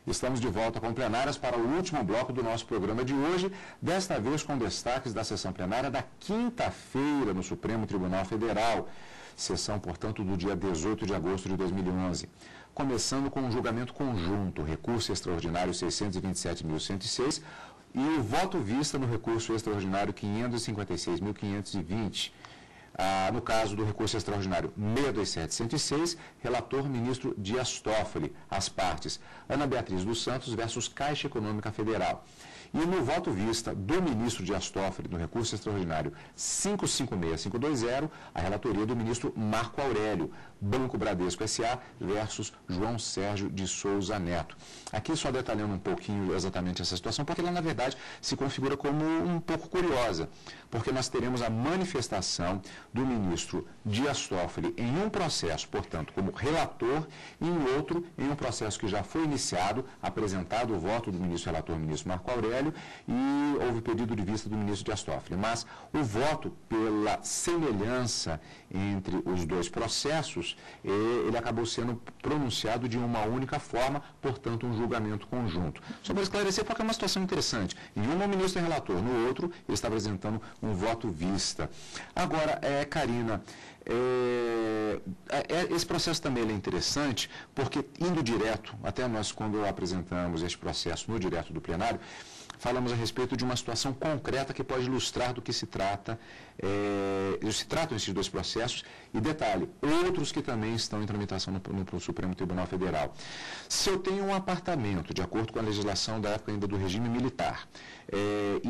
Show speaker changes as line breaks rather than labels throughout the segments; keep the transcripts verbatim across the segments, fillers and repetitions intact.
Estamos de volta com plenárias para o último bloco do nosso programa de hoje, desta vez com destaques da sessão plenária da quinta-feira no Supremo Tribunal Federal. Sessão, portanto, do dia dezoito de agosto de dois mil e onze. Começando com um julgamento conjunto, recurso extraordinário seiscentos e vinte e sete mil cento e seis e o voto vista no recurso extraordinário quinhentos e cinquenta e seis mil quinhentos e vinte. Ah, no caso do recurso extraordinário seiscentos e vinte e sete mil cento e seis, relator ministro Dias Toffoli. As partes, Ana Beatriz dos Santos versus Caixa Econômica Federal. E no voto vista do ministro Dias Toffoli, no recurso extraordinário cinco cinco seis cinco dois zero, a relatoria do ministro Marco Aurélio, Banco Bradesco S A versus João Sérgio de Souza Neto. Aqui só detalhando um pouquinho exatamente essa situação, porque ela, na verdade, se configura como um pouco curiosa, porque nós teremos a manifestação do ministro Dias Toffoli em um processo, portanto, como relator, e em outro, em um processo que já foi iniciado, apresentado o voto do ministro relator, ministro Marco Aurélio, e houve pedido de vista do ministro Dias Toffoli. Mas o voto pela semelhança entre os dois processos, ele acabou sendo pronunciado de uma única forma, portanto, um julgamento conjunto. Só para esclarecer, porque é uma situação interessante. Em um, o ministro é relator, no outro, ele está apresentando um voto vista. Agora, é, Karina, é, é, esse processo também é interessante, porque indo direto, até nós quando apresentamos este processo no direto do plenário, falamos a respeito de uma situação concreta que pode ilustrar do que se trata, é, se tratam esses dois processos, e detalhe, outros que também estão em tramitação no, no Supremo Tribunal Federal. Se eu tenho um apartamento, de acordo com a legislação da época ainda do regime militar, é,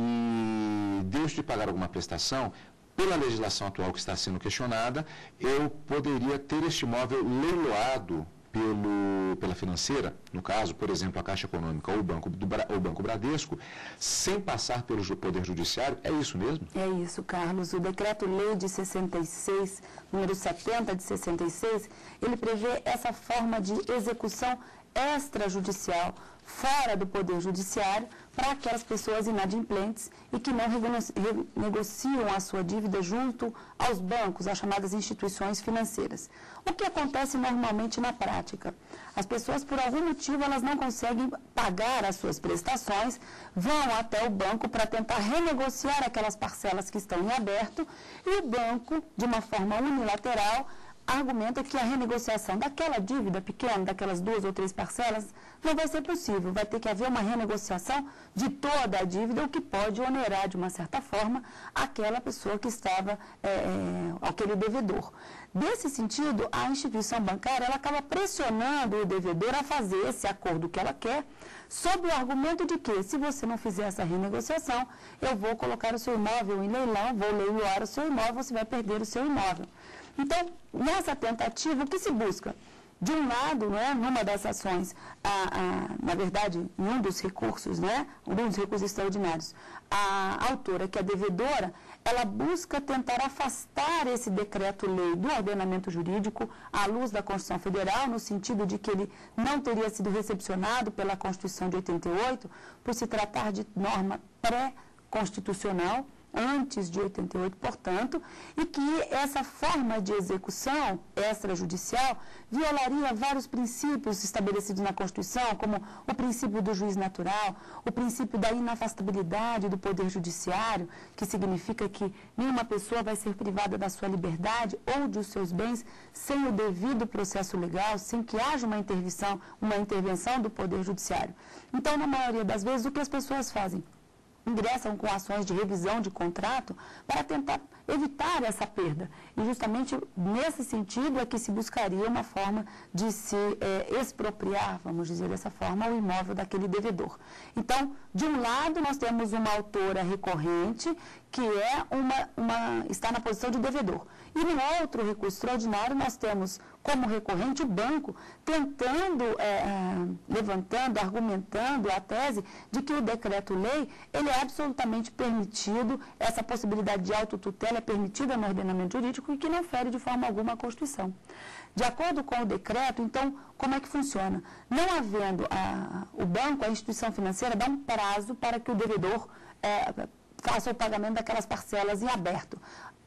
e deixo de pagar alguma prestação, pela legislação atual que está sendo questionada, eu poderia ter este imóvel leiloado Pelo, pela financeira, no caso, por exemplo, a Caixa Econômica ou o Banco, do, ou o Banco Bradesco, sem passar pelo Poder Judiciário. É isso mesmo?
É isso, Carlos. O Decreto-Lei de sessenta e seis, número setenta de sessenta e seis, ele prevê essa forma de execução extrajudicial, fora do Poder Judiciário, para aquelas pessoas inadimplentes e que não renegociam a sua dívida junto aos bancos, as chamadas instituições financeiras. O que acontece normalmente na prática? As pessoas, por algum motivo, elas não conseguem pagar as suas prestações, vão até o banco para tentar renegociar aquelas parcelas que estão em aberto e o banco, de uma forma unilateral, argumenta que a renegociação daquela dívida pequena, daquelas duas ou três parcelas, não vai ser possível. Vai ter que haver uma renegociação de toda a dívida, o que pode onerar, de uma certa forma, aquela pessoa que estava, é, aquele devedor. Nesse sentido, a instituição bancária ela acaba pressionando o devedor a fazer esse acordo que ela quer, sob o argumento de que, se você não fizer essa renegociação, eu vou colocar o seu imóvel em leilão, vou leiloar o seu imóvel, você vai perder o seu imóvel. Então, nessa tentativa, o que se busca? De um lado, né, numa das ações, a, a, na verdade, em um dos recursos, né, um dos recursos extraordinários, a autora, que é devedora, ela busca tentar afastar esse decreto-lei do ordenamento jurídico à luz da Constituição Federal, no sentido de que ele não teria sido recepcionado pela Constituição de oitenta e oito, por se tratar de norma pré-constitucional, antes de oitenta e oito, portanto, e que essa forma de execução extrajudicial violaria vários princípios estabelecidos na Constituição, como o princípio do juiz natural, o princípio da inafastabilidade do Poder Judiciário, que significa que nenhuma pessoa vai ser privada da sua liberdade ou dos seus bens sem o devido processo legal, sem que haja uma intervenção, uma intervenção do Poder Judiciário. Então, na maioria das vezes, o que as pessoas fazem? Ingressam com ações de revisão de contrato para tentar evitar essa perda. E justamente nesse sentido é que se buscaria uma forma de se é, expropriar, vamos dizer dessa forma, o imóvel daquele devedor. Então, de um lado, nós temos uma autora recorrente que é uma, uma, está na posição de devedor. E no outro recurso extraordinário, nós temos como recorrente o banco tentando, é, levantando, argumentando a tese de que o decreto-lei ele é absolutamente permitido, essa possibilidade de autotutela é permitida no ordenamento jurídico e que não fere de forma alguma a Constituição. De acordo com o decreto, então, como é que funciona? Não havendo a, o banco, a instituição financeira, dá um prazo para que o devedor é, faça o pagamento daquelas parcelas em aberto.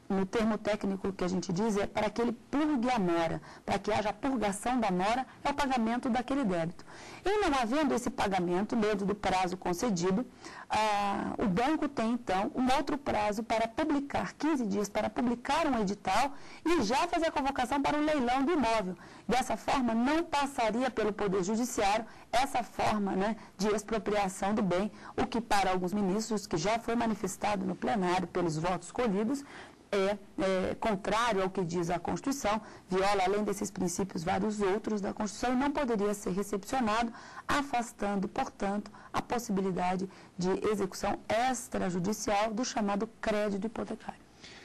no termo técnico que a gente diz, é para que ele purgue a mora, para que haja a purgação da mora, é o pagamento daquele débito. E não havendo esse pagamento dentro do prazo concedido, ah, o banco tem, então, um outro prazo para publicar, quinze dias para publicar um edital e já fazer a convocação para um leilão do imóvel. Dessa forma, não passaria pelo Poder Judiciário essa forma, né, de expropriação do bem, o que para alguns ministros, que já foi manifestado no plenário pelos votos colhidos, É, é contrário ao que diz a Constituição, viola, além desses princípios, vários outros da Constituição e não poderia ser recepcionado, afastando, portanto, a possibilidade de execução extrajudicial do chamado crédito hipotecário.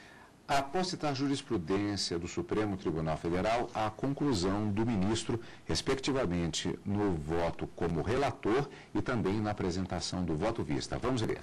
Após citar jurisprudência do Supremo Tribunal Federal, a conclusão do ministro, respectivamente, no voto como relator e também na apresentação do voto vista. Vamos ver.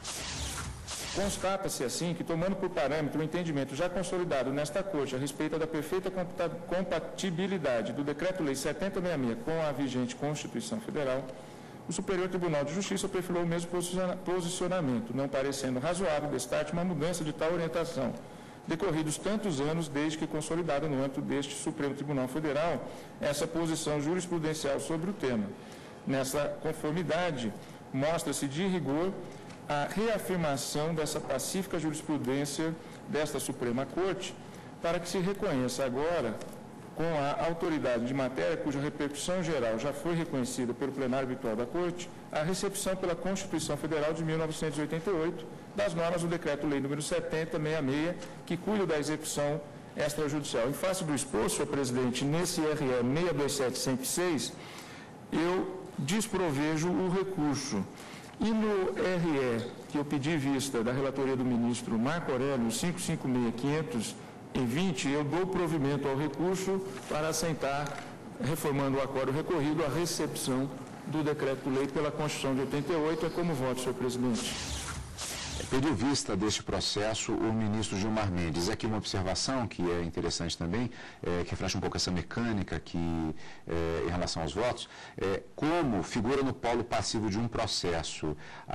Constata-se, assim, que, tomando por parâmetro o entendimento já consolidado nesta Corte a respeito da perfeita compatibilidade do Decreto-Lei setenta sessenta e seis com a vigente Constituição Federal, o Superior Tribunal de Justiça perfilou o mesmo posicionamento, não parecendo razoável destarte uma mudança de tal orientação, decorridos tantos anos desde que consolidada no âmbito deste Supremo Tribunal Federal essa posição jurisprudencial sobre o tema. Nessa conformidade, mostra-se de rigor a reafirmação dessa pacífica jurisprudência desta Suprema Corte, para que se reconheça agora, com a autoridade de matéria cuja repercussão geral já foi reconhecida pelo plenário virtual da Corte, a recepção pela Constituição Federal de mil novecentos e oitenta e oito das normas do Decreto-Lei número setenta sessenta e seis, que cuida da execução extrajudicial. Em face do exposto, senhor presidente, nesse R E seis dois sete cento e seis, eu desprovejo o recurso. E no R E que eu pedi vista da relatoria do ministro Marco Aurélio, cinco cinco seis quinhentos e vinte, eu dou provimento ao recurso para assentar, reformando o acordo recorrido, a recepção do decreto-lei pela Constituição de oitenta e oito. É como voto, senhor presidente.
Pediu vista deste processo o ministro Gilmar Mendes. Aqui uma observação que é interessante também, é, que reflete um pouco essa mecânica que, é, em relação aos votos, é, como figura no polo passivo de um processo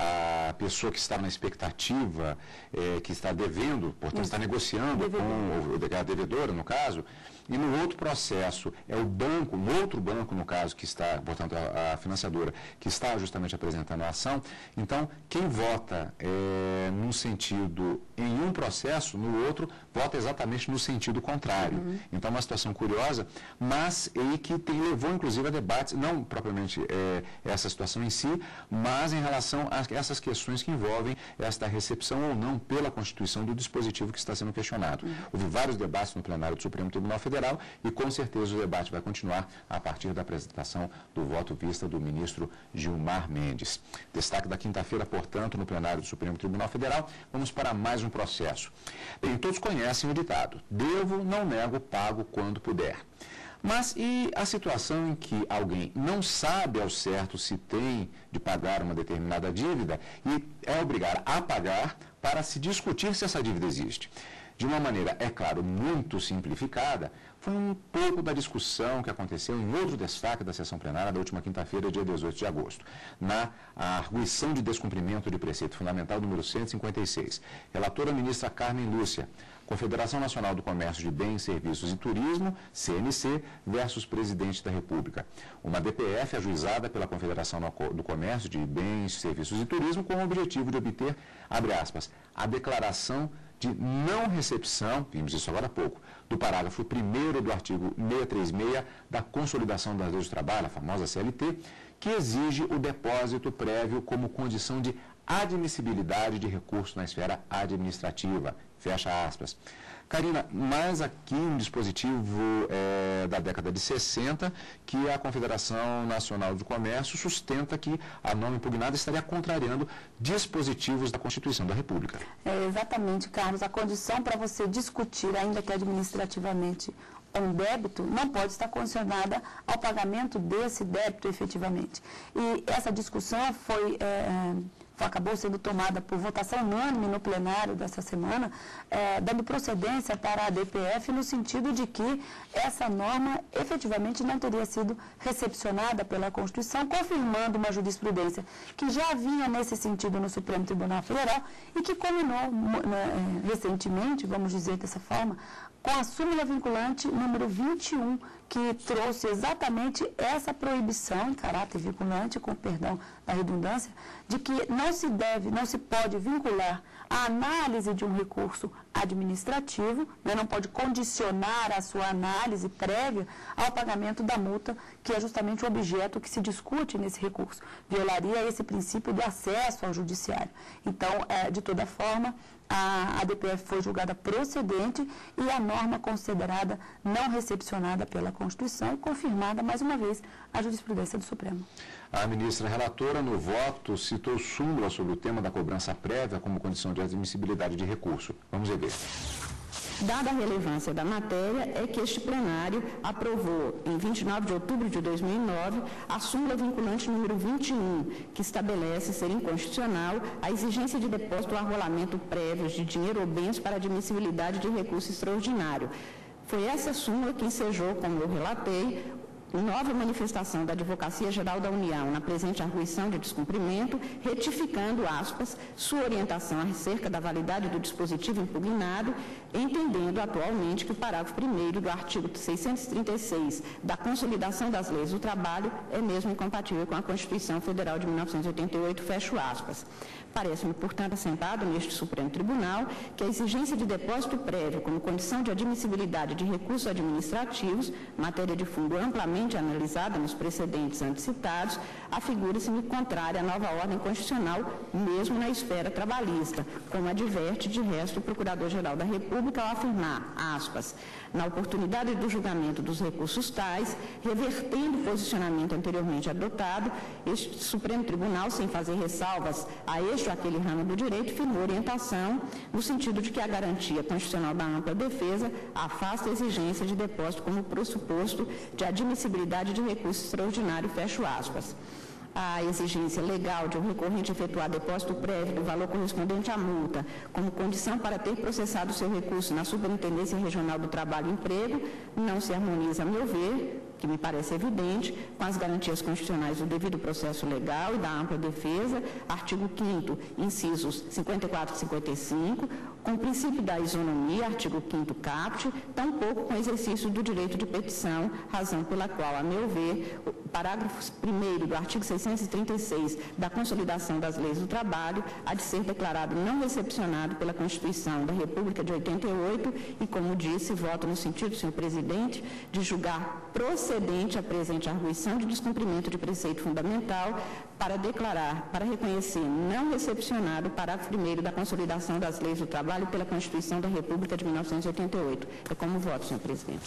a pessoa que está na expectativa, é, que está devendo, portanto está negociando com a devedora, no caso, e no outro processo é o banco, um outro banco, no caso, que está, portanto, a, a financiadora, que está justamente apresentando a ação. Então, quem vota é, num sentido em um processo, no outro, vota exatamente no sentido contrário. Uhum. Então, é uma situação curiosa, mas e que tem, levou, inclusive, a debates, não propriamente é, essa situação em si, mas em relação a essas questões que envolvem esta recepção ou não pela Constituição do dispositivo que está sendo questionado. Uhum. Houve vários debates no plenário do Supremo Tribunal Federal e, com certeza, o debate vai continuar a partir da apresentação do voto vista do ministro Gilmar Mendes. Destaque da quinta-feira, portanto, no plenário do Supremo Tribunal Federal, vamos para mais um processo. Bem, todos conhecem o ditado: devo, não nego, pago quando puder. Mas e a situação em que alguém não sabe ao certo se tem de pagar uma determinada dívida e é obrigado a pagar para se discutir se essa dívida existe? De uma maneira, é claro, muito simplificada, foi um pouco da discussão que aconteceu em outro destaque da sessão plenária da última quinta-feira, dia dezoito de agosto, na arguição de descumprimento de preceito fundamental número cento e cinquenta e seis. Relatora ministra Carmen Lúcia, Confederação Nacional do Comércio de Bens, Serviços e Turismo, C N C, versus Presidente da República. Uma D P F ajuizada pela Confederação do Comércio de Bens, Serviços e Turismo com o objetivo de obter, abre aspas, a declaração de não recepção, vimos isso agora há pouco, do parágrafo primeiro do artigo seiscentos e trinta e seis da Consolidação das Leis do Trabalho, a famosa C L T, que exige o depósito prévio como condição de admissibilidade de recurso na esfera administrativa. Fecha aspas. Karina, mais aqui um dispositivo é, da década de sessenta, que a Confederação Nacional do Comércio sustenta que a norma impugnada estaria contrariando dispositivos da Constituição da República.
É, exatamente, Carlos. A condição para você discutir, ainda que administrativamente, um débito não pode estar condicionada ao pagamento desse débito efetivamente. E essa discussão foi é, acabou sendo tomada por votação unânime no plenário dessa semana, é, dando procedência para a A D P F no sentido de que essa norma efetivamente não teria sido recepcionada pela Constituição, confirmando uma jurisprudência que já vinha nesse sentido no Supremo Tribunal Federal e que culminou né, recentemente, vamos dizer dessa forma, com a súmula vinculante número vinte e um, que trouxe exatamente essa proibição em caráter vinculante, com perdão da redundância, de que não se deve, não se pode vincular a análise de um recurso administrativo, né, não pode condicionar a sua análise prévia ao pagamento da multa, que é justamente o objeto que se discute nesse recurso. Violaria esse princípio do acesso ao judiciário. Então, é, de toda forma, a A D P F foi julgada procedente e a norma considerada não recepcionada pela Constituição e confirmada, mais uma vez, a jurisprudência do Supremo.
A ministra relatora, no voto, citou súmula sobre o tema da cobrança prévia como condição de admissibilidade de recurso. Vamos ver.
Dada a relevância da matéria, é que este plenário aprovou, em vinte e nove de outubro de dois mil e nove, a súmula vinculante número vinte e um, que estabelece ser inconstitucional a exigência de depósito ou arrolamento prévios de dinheiro ou bens para admissibilidade de recurso extraordinário. Foi essa súmula que ensejou, como eu relatei, nova manifestação da Advocacia Geral da União na presente arguição de descumprimento, retificando, aspas, sua orientação acerca da validade do dispositivo impugnado, entendendo atualmente que o parágrafo primeiro do artigo seiscentos e trinta e seis da Consolidação das Leis do Trabalho é mesmo incompatível com a Constituição Federal de mil novecentos e oitenta e oito, fecho aspas. Parece-me, portanto, assentado neste Supremo Tribunal que a exigência de depósito prévio como condição de admissibilidade de recursos administrativos, matéria de fundo amplamente analisada nos precedentes antecitados, afigura-se-me contrária à nova ordem constitucional, mesmo na esfera trabalhista, como adverte de resto o Procurador-Geral da República ao afirmar, aspas, na oportunidade do julgamento dos recursos tais, revertendo o posicionamento anteriormente adotado, este Supremo Tribunal, sem fazer ressalvas a este ou aquele ramo do direito, firmou orientação no sentido de que a garantia constitucional da ampla defesa afasta a exigência de depósito como pressuposto de admissibilidade de recurso extraordinário, fecho aspas. A exigência legal de um recorrente efetuar depósito prévio do valor correspondente à multa como condição para ter processado seu recurso na Superintendência Regional do Trabalho e Emprego não se harmoniza, a meu ver, que me parece evidente, com as garantias constitucionais do devido processo legal e da ampla defesa, artigo quinto, incisos cinquenta e quatro e cinquenta e cinco, com o princípio da isonomia, artigo quinto caput, tampouco com o exercício do direito de petição, razão pela qual, a meu ver, o parágrafo primeiro do artigo seiscentos e trinta e seis da Consolidação das Leis do Trabalho há de ser declarado não recepcionado pela Constituição da República de oitenta e oito e, como disse, voto no sentido, senhor presidente, de julgar procedente a presente arguição de descumprimento de preceito fundamental para declarar, para reconhecer não recepcionado o parágrafo primeiro da Consolidação das Leis do Trabalho pela Constituição da República de mil novecentos e oitenta e oito. É como voto, senhor presidente.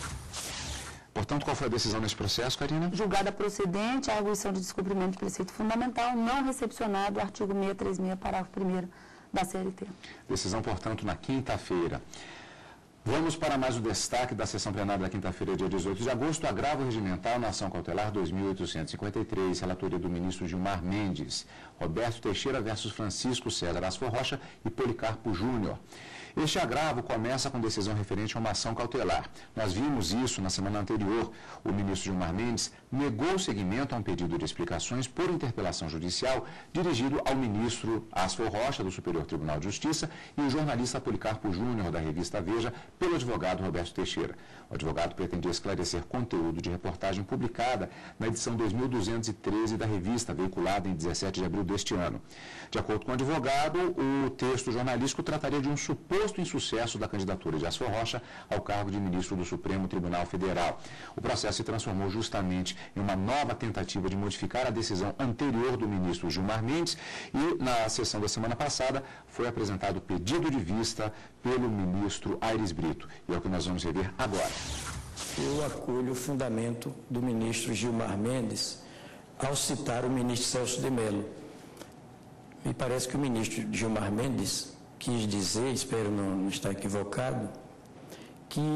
Portanto, qual foi a decisão nesse processo, Karina?
Julgada procedente a arguição de descumprimento de preceito fundamental, não recepcionado o artigo seiscentos e trinta e seis, parágrafo primeiro da C L T.
Decisão, portanto, na quinta-feira. Vamos para mais o destaque da sessão plenária da quinta-feira, dia dezoito de agosto, agravo regimental na ação cautelar dois mil oitocentos e cinquenta e três, relatoria do ministro Gilmar Mendes, Roberto Teixeira versus Francisco César Asfor Rocha e Policarpo Júnior. Este agravo começa com decisão referente a uma ação cautelar. Nós vimos isso na semana anterior. O ministro Gilmar Mendes negou seguimento a um pedido de explicações por interpelação judicial dirigido ao ministro Asfor Rocha, do Superior Tribunal de Justiça, e o jornalista Policarpo Júnior, da revista Veja, pelo advogado Roberto Teixeira. O advogado pretendia esclarecer conteúdo de reportagem publicada na edição dois mil duzentos e treze da revista, veiculada em dezessete de abril deste ano. De acordo com o advogado, o texto jornalístico trataria de um suposto insucesso da candidatura de Asfor Rocha ao cargo de ministro do Supremo Tribunal Federal. O processo se transformou justamente em uma nova tentativa de modificar a decisão anterior do ministro Gilmar Mendes e, na sessão da semana passada, foi apresentado pedido de vista pelo ministro Aires Brito. E é o que nós vamos rever agora.
Eu acolho o fundamento do ministro Gilmar Mendes ao citar o ministro Celso de Mello. Me parece que o ministro Gilmar Mendes quis dizer, espero não, não estar equivocado, que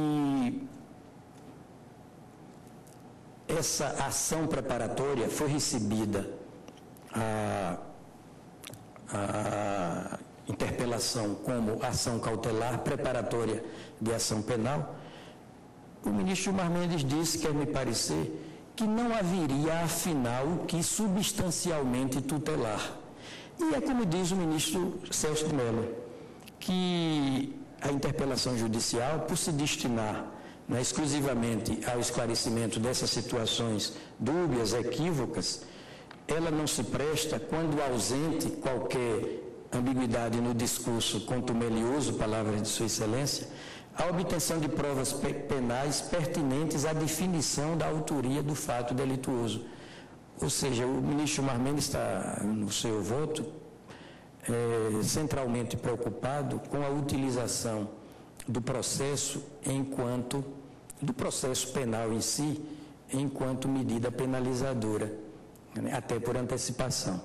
essa ação preparatória foi recebida a a interpelação como ação cautelar preparatória de ação penal, o ministro Gilmar Mendes disse, quer me parecer, que não haveria, afinal, o que substancialmente tutelar. E é como diz o ministro Celso de Mello, que a interpelação judicial, por se destinar, né, exclusivamente ao esclarecimento dessas situações dúbias, equívocas, ela não se presta quando ausente qualquer ambiguidade no discurso contumelioso, palavras de Sua Excelência, a obtenção de provas penais pertinentes à definição da autoria do fato delituoso. Ou seja, o ministro Gilmar Mendes está, no seu voto, é, centralmente preocupado com a utilização do processo enquanto, do processo penal em si, enquanto medida penalizadora, né, até por antecipação.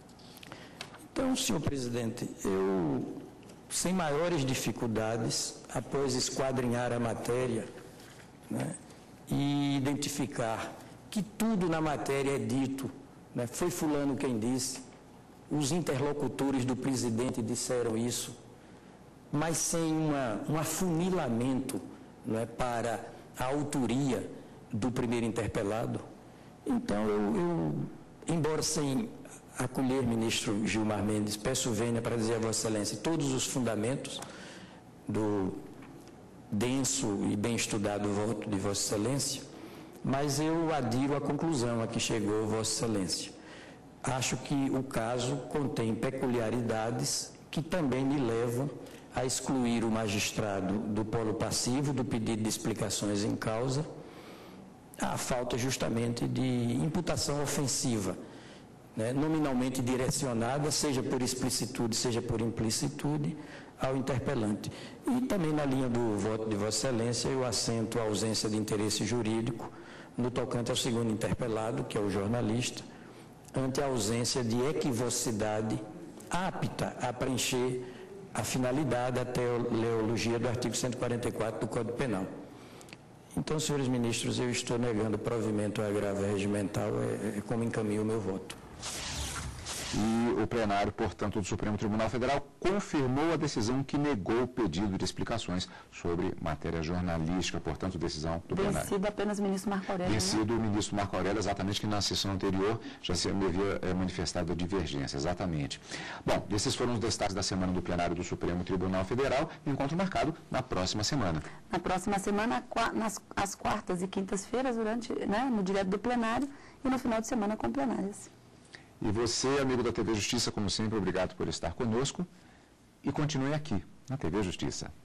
Então, senhor presidente, eu, sem maiores dificuldades, após esquadrinhar a matéria, né, e identificar que tudo na matéria é dito, né, foi fulano quem disse, os interlocutores do presidente disseram isso, mas sem uma, um afunilamento, né, para a autoria do primeiro interpelado. Então, eu, eu embora sem acolher, ministro Gilmar Mendes, peço vênia para dizer a Vossa Excelência todos os fundamentos do denso e bem estudado voto de Vossa Excelência, mas eu adiro à conclusão a que chegou Vossa Excelência. Acho que o caso contém peculiaridades que também me levam a excluir o magistrado do polo passivo do pedido de explicações em causa, a falta justamente de imputação ofensiva, né, nominalmente direcionada, seja por explicitude, seja por implicitude, ao interpelante. E também na linha do voto de Vossa Excelência, eu assento a ausência de interesse jurídico no tocante ao segundo interpelado, que é o jornalista, ante a ausência de equivocidade apta a preencher a finalidade, a teleologia do artigo cento e quarenta e quatro do Código Penal. Então, senhores ministros, eu estou negando provimento ao agravo regimental, é, é como encaminho o meu voto.
E o plenário, portanto, do Supremo Tribunal Federal confirmou a decisão que negou o pedido de explicações sobre matéria jornalística, portanto, decisão do plenário.
Vencido apenas o ministro Marco Aurélio.
Vencido
né?
o ministro Marco Aurélio, exatamente, que na sessão anterior já se havia é, manifestado a divergência, exatamente. Bom, esses foram os destaques da semana do plenário do Supremo Tribunal Federal, encontro marcado na próxima semana.
Na próxima semana, nas, às quartas e quintas-feiras, durante, né, no direto do plenário, e no final de semana com plenárias.
E você, amigo da T V Justiça, como sempre, obrigado por estar conosco e continue aqui, na T V Justiça.